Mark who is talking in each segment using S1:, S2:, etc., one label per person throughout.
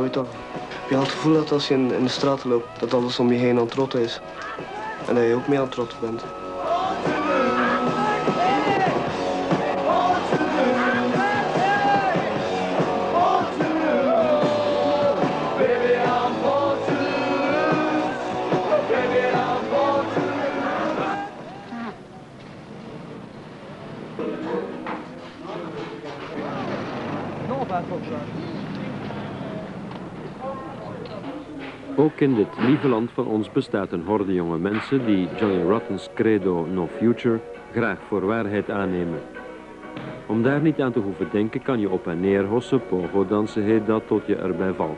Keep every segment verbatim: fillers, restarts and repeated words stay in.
S1: nooit af. Je had het gevoel dat als je in, in de straten loopt, dat alles om je heen aan het trotten is. En dat je ook mee aan het trotten bent.
S2: Ook in dit lieve land van ons bestaat een horde jonge mensen die Johnny Rotten's credo no future graag voor waarheid aannemen. Om daar niet aan te hoeven denken kan je op en neer hossen, pogo dansen heet dat, tot je erbij valt.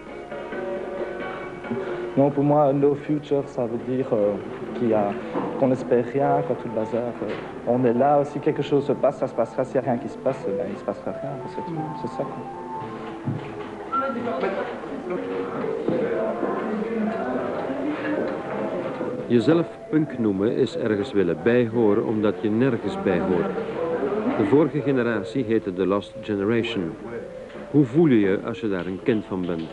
S3: Non, pour moi, no future, ça veut dire euh, qu'il y a, qu'on n'espère rien, quoi, tout le bazar. Euh, on est là, si quelque chose se passe, ça se passera. S'il n'y a rien qui se passe, ben, il ne se passera rien. C'est tout, c'est ça, quoi.
S2: Jezelf punk noemen is ergens willen bijhoren omdat je nergens bij hoort. De vorige generatie heette The Lost Generation. Hoe voel je je als je daar een kind van bent?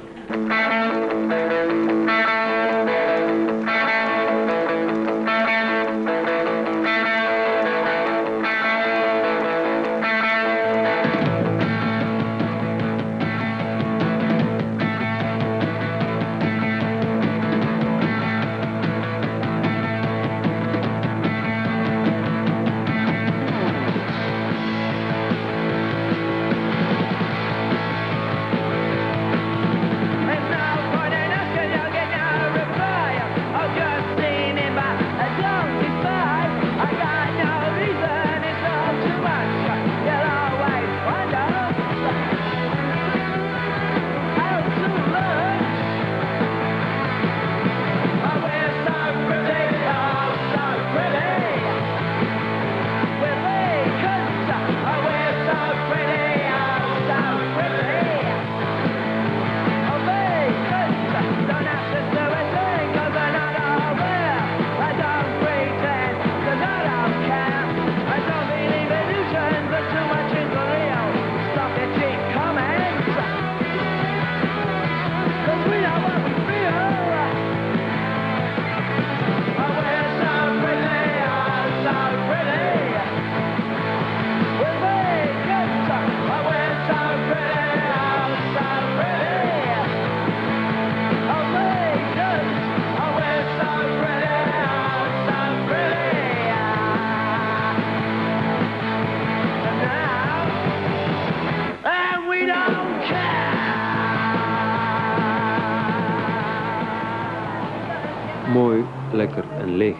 S2: Mooi, lekker en leeg.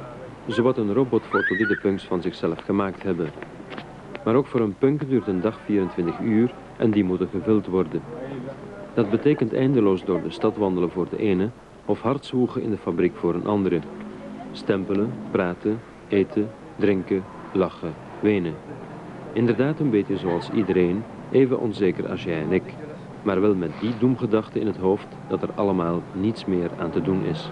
S2: Zowat een robotfoto die de punks van zichzelf gemaakt hebben. Maar ook voor een punk duurt een dag vierentwintig uur en die moeten gevuld worden. Dat betekent eindeloos door de stad wandelen voor de ene of hard zwoegen in de fabriek voor een andere. Stempelen, praten, eten, drinken, lachen, wenen. Inderdaad een beetje zoals iedereen, even onzeker als jij en ik. Maar wel met die doemgedachte in het hoofd dat er allemaal niets meer aan te doen is.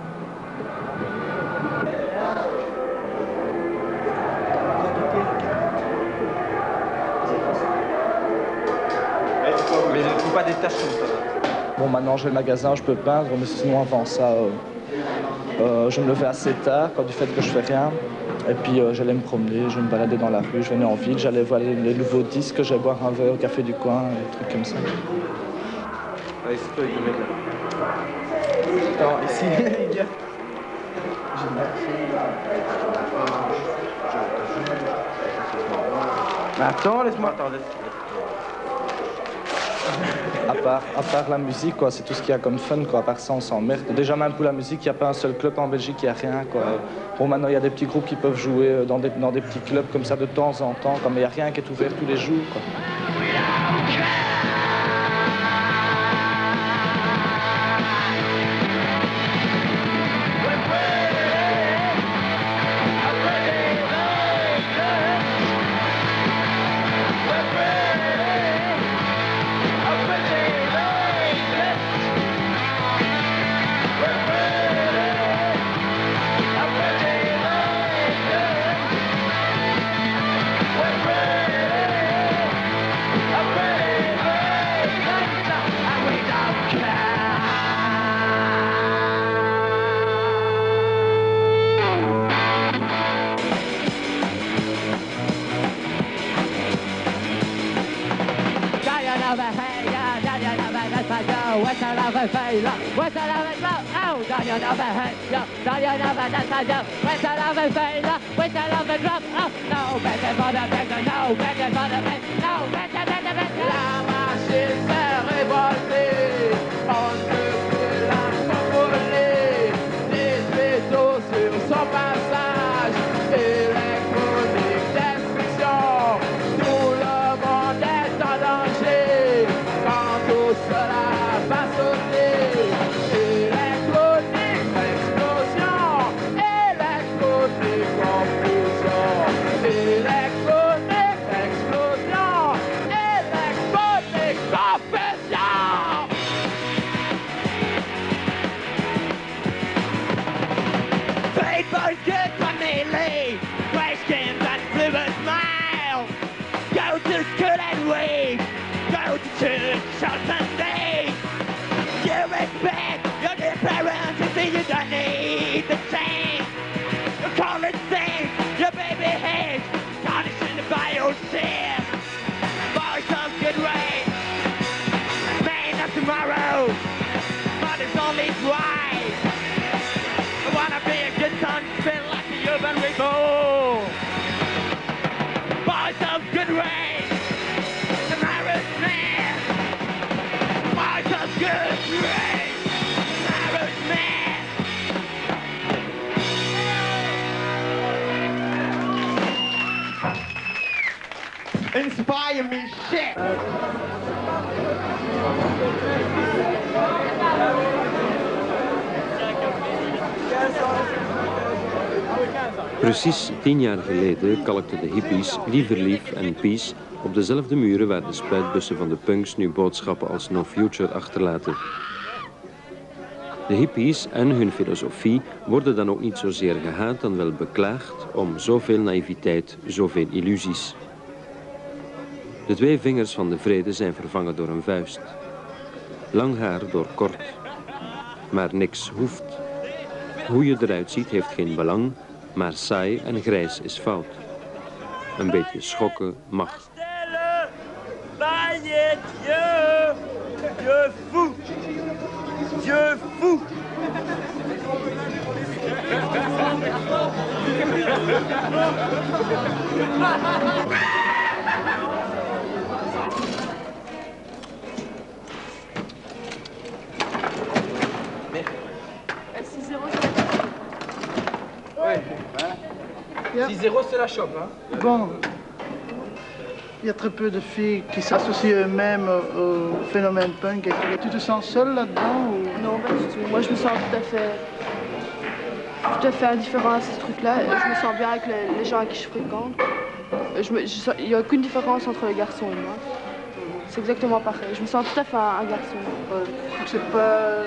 S3: Bon, maintenant j'ai le magasin, je peux peindre, mais sinon avant ça, euh, euh, je me levais assez tard, quoi, du fait que je fais rien. Et puis euh, j'allais me promener, je me baladais dans la rue, je venais en ville, j'allais voir les, les nouveaux disques, j'allais boire un verre au café du coin, des trucs comme ça.
S1: Allez, c'est toi avec le mec là. Attends, ici, les gars. Mais attends, laisse-moi attendre.
S3: À part, à part la musique, quoi, c'est tout ce qu'il y a comme fun, quoi. À part ça, on s'emmerde. Déjà, même pour la musique, il n'y a pas un seul club en Belgique, il n'y a rien, quoi. Bon, maintenant, il y a des petits groupes qui peuvent jouer dans des, dans des petits clubs comme ça de temps en temps, quoi, mais il n'y a rien qui est ouvert tous les jours, quoi.
S4: We're ready. Inspire me, shit!
S2: Precies tien jaar geleden kalkten de hippies Lieve Lief en Peace op dezelfde muren waar de spuitbussen van de punks nu boodschappen als No Future achterlaten. De hippies en hun filosofie worden dan ook niet zozeer gehaat dan wel beklaagd om zoveel naïviteit, zoveel illusies. De twee vingers van de vrede zijn vervangen door een vuist. Lang haar door kort. Maar niks hoeft. Hoe je eruit ziet heeft geen belang, maar saai en grijs is fout. Een beetje schokken mag.
S4: Je fou! Je fou!
S5: six zéro, c'est la chope. Hein.
S6: Bon, il y a très peu de filles qui s'associent eux-mêmes au, au phénomène punk. Et tu te sens seule là-dedans ou...
S7: Non, pas du tout. Moi, je me sens tout à fait, tout à fait indifférent à ce truc-là. Je me sens bien avec les, les gens avec qui je fréquente. Je me, je, il n'y a aucune différence entre les garçons et moi. C'est exactement pareil. Je me sens tout à fait un, un garçon.
S6: Euh, c'est pas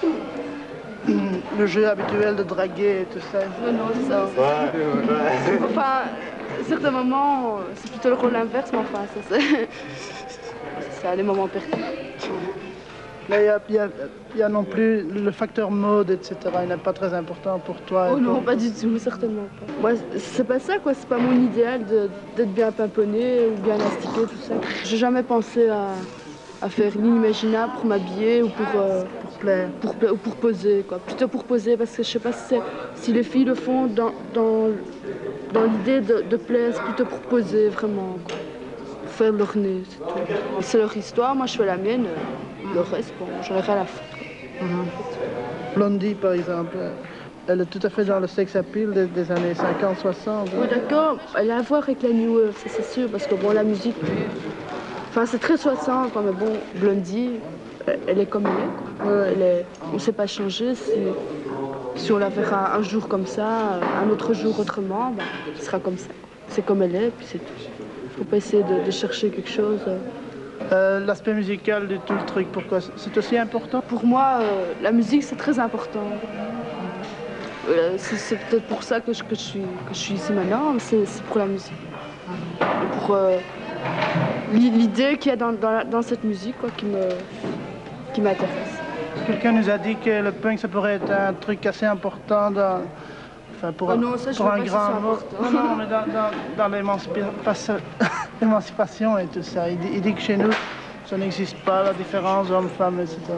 S6: le jeu habituel de draguer et tout ça.
S7: Non, non, c'est ça. Enfin, à certains moments, c'est plutôt le rôle inverse, mais enfin, ça c'est... c'est à des moments perdus.
S6: Mais il y, y, y a non plus le facteur mode, et cetera. Il n'est pas très important pour toi.
S7: Oh non, pour... pas du tout, certainement pas. Moi, c'est pas ça, quoi. C'est pas mon idéal d'être bien pimponné ou bien astiqué, tout ça. J'ai jamais pensé à, à faire l'inimaginable pour m'habiller ou pour, euh, pour plaire, pour, ou pour poser, quoi. Plutôt pour poser, parce que je sais pas si, si les filles le font dans, dans, dans l'idée de, de plaire, c'est plutôt pour poser, vraiment, quoi. Pour faire leur nez, c'est tout. C'est leur histoire, moi je fais la mienne. Le reste, bon, j'en ai rien à foutre.
S6: Mm-hmm. Blondie, par exemple, elle est tout à fait dans le sex appeal des, des années cinquante soixante.
S7: Oui, d'accord. Elle a à voir avec la New Wave, ça c'est sûr, parce que bon, la musique, enfin c'est très soixante, mais bon, Blondie, elle est comme elle est, quoi. Elle est, on ne sait pas changer. Si, si on la verra un jour comme ça, un autre jour autrement, ben, ce sera comme ça. C'est comme elle est, puis c'est tout. Il ne faut pas essayer de, de chercher quelque chose.
S6: Euh, L'aspect musical de tout le truc, pourquoi? C'est aussi important?
S7: Pour moi, euh, la musique, c'est très important. Euh, c'est peut-être pour ça que je, que, je suis, que je suis ici maintenant, c'est pour la musique. Et pour euh, l'idée qu'il y a dans, dans, dans cette musique, quoi, qui me, qui m'intéresse.
S6: Quelqu'un nous a dit que le punk, ça pourrait être un truc assez important dans... Enfin, pour,
S7: oh non, ça,
S6: pour un grand mot. Non, non, mais dans, dans, dans l'émancipation et tout ça. Il dit, il dit que chez nous, Ça n'existe pas, la différence homme-femme, et cetera.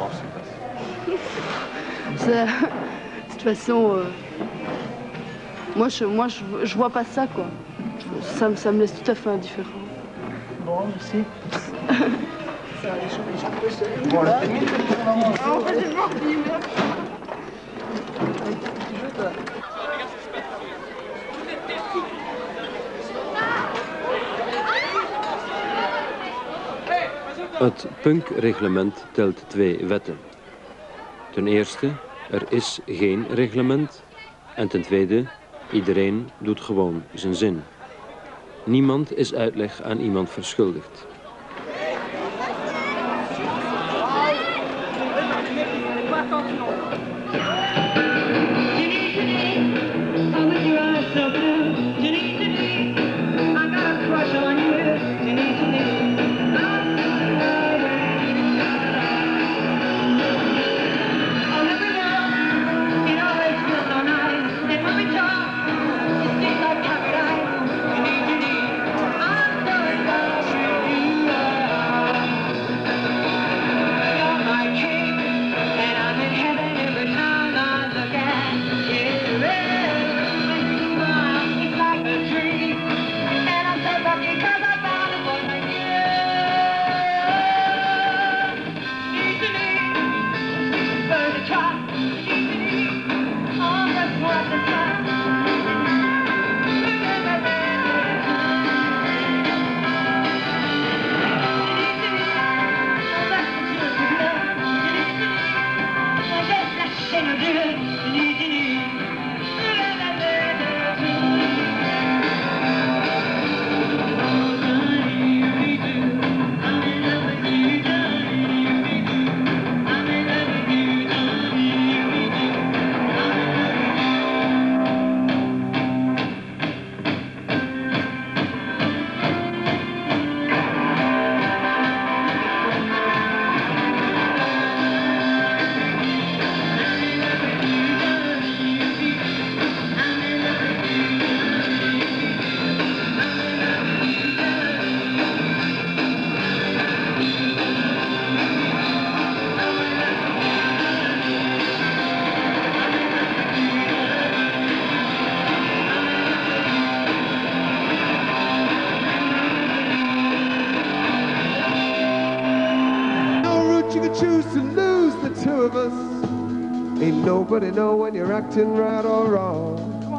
S7: C'est- De toute façon, euh, moi, je, moi je, je vois pas ça, quoi. Ça, me- ça me laisse tout à fait indifférent.
S6: Bon, merci.
S2: Het punkreglement telt twee wetten. Ten eerste, er is geen reglement. En ten tweede, iedereen doet gewoon zijn zin. Niemand is uitleg aan iemand verschuldigd.
S5: Choose to lose the two of us. Ain't nobody know when you're acting right or wrong.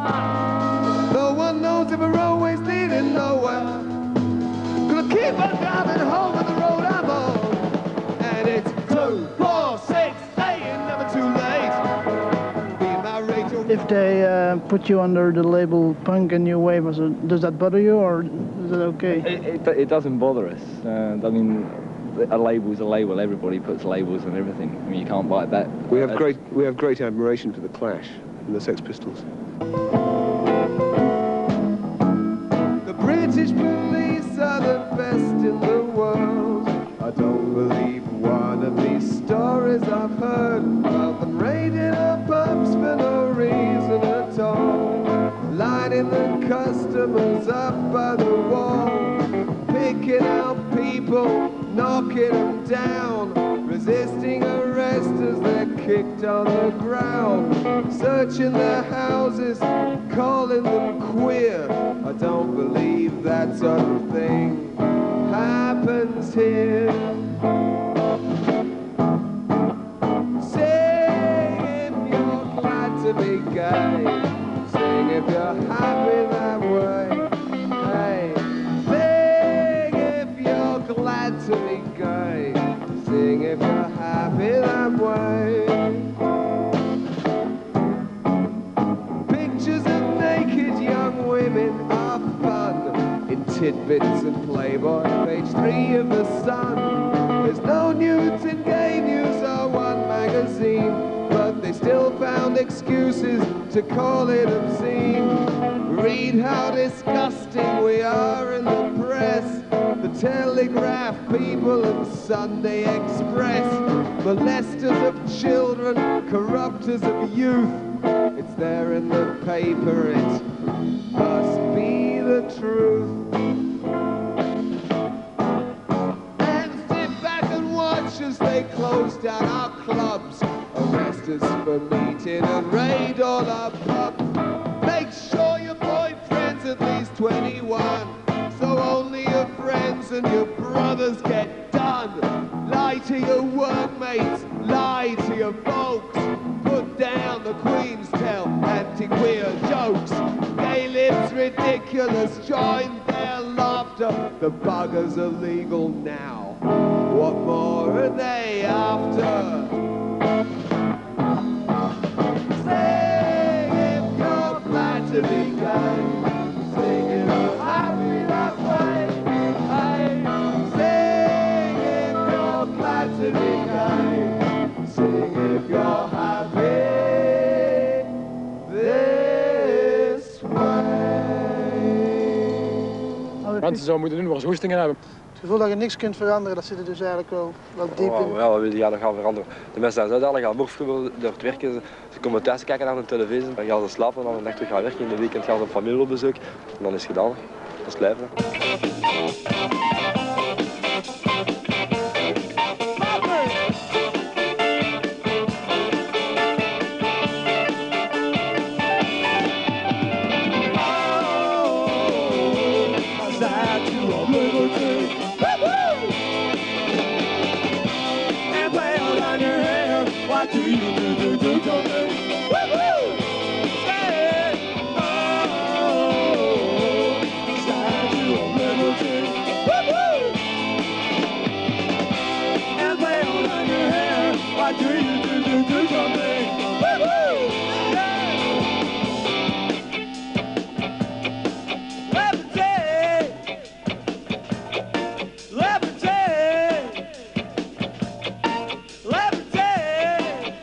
S5: No one knows if we're always leading nowhere. Gonna keep on driving home on the road I'm on. And it's two, four, six, eight, never too late. Be my radio.
S6: If they uh, put you under the label punk and new wave, does that bother you, or is that okay?
S3: It, it, it doesn't bother us. Uh, I mean, a label's a label. Everybody puts labels on everything. I mean, you can't bite that.
S1: We have great, we have great admiration for the Clash and the Sex Pistols.
S5: The British police are the best in the world. I don't believe one of these stories I've heard of them raiding our pubs for no reason at all, lining the customers up by the wall, picking out people, knocking them down, resisting arrest as they're kicked on the ground, searching their houses, calling them queer. I don't believe that sort of thing happens here. Sing if you're glad to be gay, sing if you're happy that way. Hey, sing if you're glad to be gay, sing if you're happy that way. Pictures of naked young women are fun in tidbits and Playboy, page three of the Sun. There's no nudes in gay news or One magazine, but they still found excuses to call it obscene. Read how disgusting we are in the press. The Telegraph, People and Sunday Express. Molesters of children, corrupters of youth. It's there in the paper, it must be the truth. And if close down our clubs, arrest us for meeting and raid all our pubs. Make sure your boyfriend's at least twenty-one, so only your friends and your brothers get done. Lie to your workmates, lie to your folks. Put down the Queen's Tale anti-queer jokes. Gay lips ridiculous, join their laughter. The buggers are legal now. What more are they after? Sing if you're glad to be gay. Sing if you're happy that way. Hey, sing if you're glad to be gay. Sing if you're happy this way.
S8: Mensen zouden moeten doen waar ze hoestingen hebben.
S6: Het gevoel dat je niks kunt veranderen, dat zit er dus eigenlijk wel, wel diep in.
S9: Oh, ja, wat wil je gaan gaan veranderen? De mensen zijn zo gaan morgen door het werken. Ze, ze komen thuis kijken naar de televisie. Dan gaan ze slapen en dan een dag terug gaan werken. In de weekend gaan ze op familie op bezoek. En dan is het gedaan. Dat is het leven.
S5: What do you do, do, do, do, do? Woo-hoo! Say, oh, Statue of Liberty. Woo-hoo! And play on your hair. What do you do, do, do, something? Woo-hoo! Levitate! Levitate! Levitate!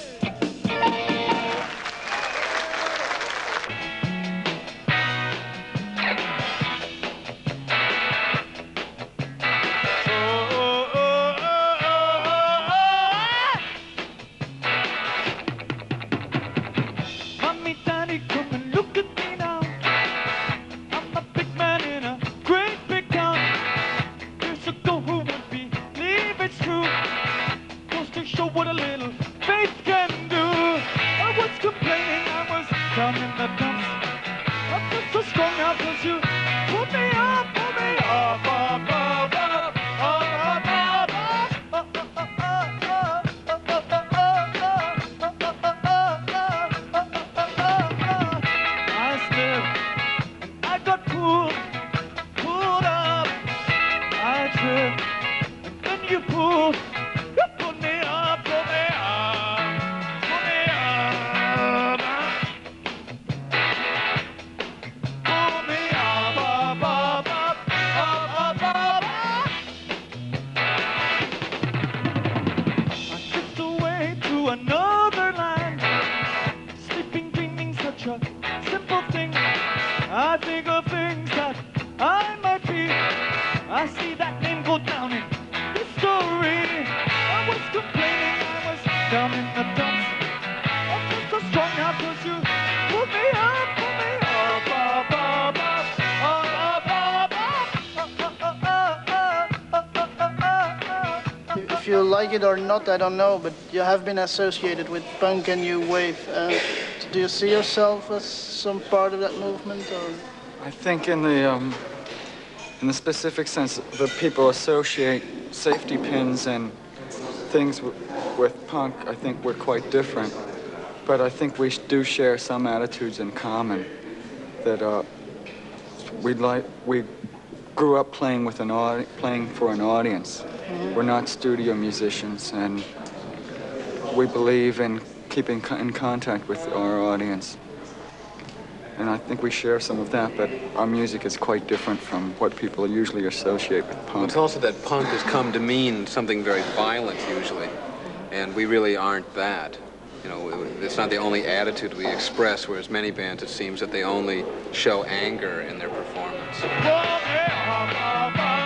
S5: Mommy, daddy, come and look at me now. I'm a big man in a great big town. Years ago, who would believe it's true? Goes to show what a little faith can do. I was complaining, I was down in the dumps. I feel so strong now 'cause you put me up, put me up, up, up, up, up, up, up. I slipped and I got pulled, pulled up. I tripped and then you pulled, you put me up, put me up, put me up. Pull me up, up, up, up, up, up, up. I drift away to another land, sleeping, dreaming such a simple thing. I think of things that I might be. I see that name go down in history. I was complaining, I was down in the dumps. I feel so strong now 'cause you put me up, put me up, up, up, up, up, up, up, up.
S6: If you like it or not, I don't know, but you have been associated with punk and new wave. Uh, do you see yourself as some part of that movement? Or?
S10: I think in the um, in the specific sense, the people associate safety pins and things w with punk. I think we're quite different, but I think we do share some attitudes in common. That uh, we like we grew up playing with an audi playing for an audience. Mm-hmm. We're not studio musicians, and we believe in keeping co in contact with our audience. And I think we share some of that, but our music is quite different from what people usually associate with punk.
S11: It's also that punk has come to mean something very violent, usually, and we really aren't that. You know, it's not the only attitude we express, whereas many bands, it seems that they only show anger in their performance.